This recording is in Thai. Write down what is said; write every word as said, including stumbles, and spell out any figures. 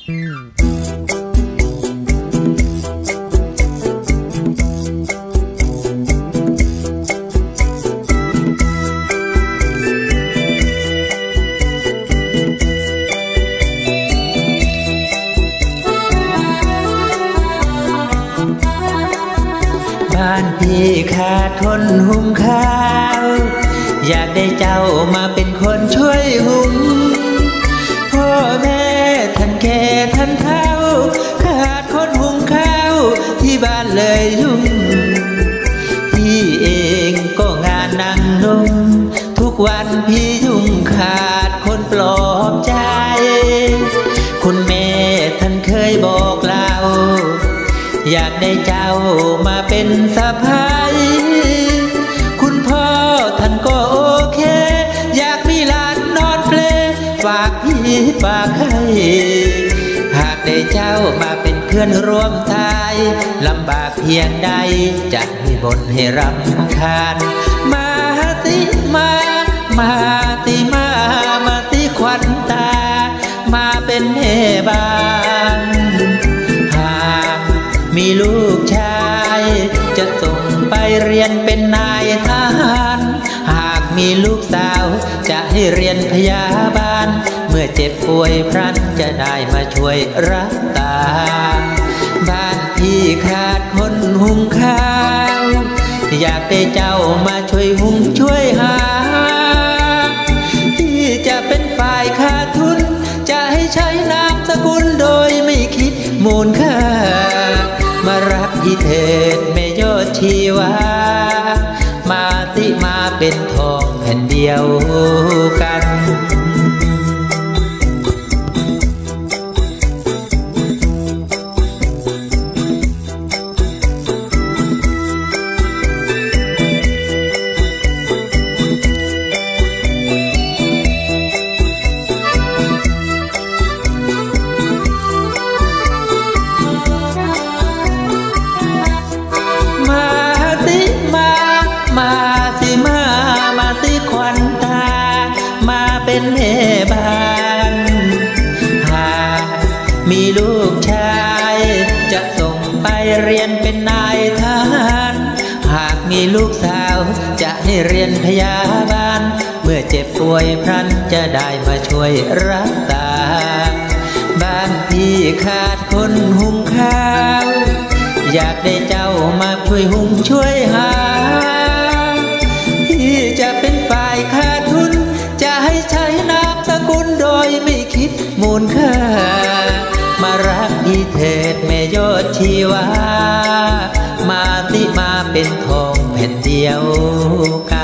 บ้านพี่ขาดคนหุงข้าวอยากได้เจ้ามาเป็นคนช่วยหุงพ่อแม่ท่านแก่ท่านเฒ่าขาดคนหุงข้าวที่บ้านเลยยุ่งพี่เองก็งานนั่งนุ่งทุกวันพี่ยุ่งขาดคนปลอบใจคุณแม่ท่านเคยบอกเล่าอยากได้เจ้ามาเป็นสะใภ้คุณพ่อท่านก็โอเคอยากมีหลานนอนเปลฝากพี่ฝากให้หากได้เจ้ามาเป็นเพื่อนร่วมทายลำบากเพียงใดจะให้บ่นให้รำคาญมาติมามาติมามาติควันตามาเป็นแม่บ้านมีลูกชายจะส่งไปเรียนเป็นนายทหารหากมีลูกสาวจะให้เรียนพยาบาลเมื่อเจ็บป่วยพลันจะได้มาช่วยรักษาบ้านพี่ขาดคนหุงข้าวอยากได้เจ้ามาช่วยหุงช่วยหาที่จะเป็นฝ่ายขาดทุนจะให้ใช้นามสกุลโดยไม่คิดมูลค่ามารักอีเถิดแม่ยอดชีวามาติมาเป็นทองแผ่นเดียวกันมาสิมามาสิควันตามาเป็นแม่บ้านหากมีลูกชายจะส่งไปเรียนเป็นนายทหารหากมีลูกสาวจะให้เรียนพยาบาลเมื่อเจ็บป่วยพลันจะได้มาช่วยรักษาบ้านพี่ขาดคนหุงข้าวอยากได้เจ้ามาช่วยหุงช่วยหาที่จะเป็นฝ่ายขาดทุนจะให้ใช้นามสกุลโดยไม่คิดมูลค่ามารักอีเถิดแม่ยอดชีวามาติมาเป็นทองแผ่นเดียวกัน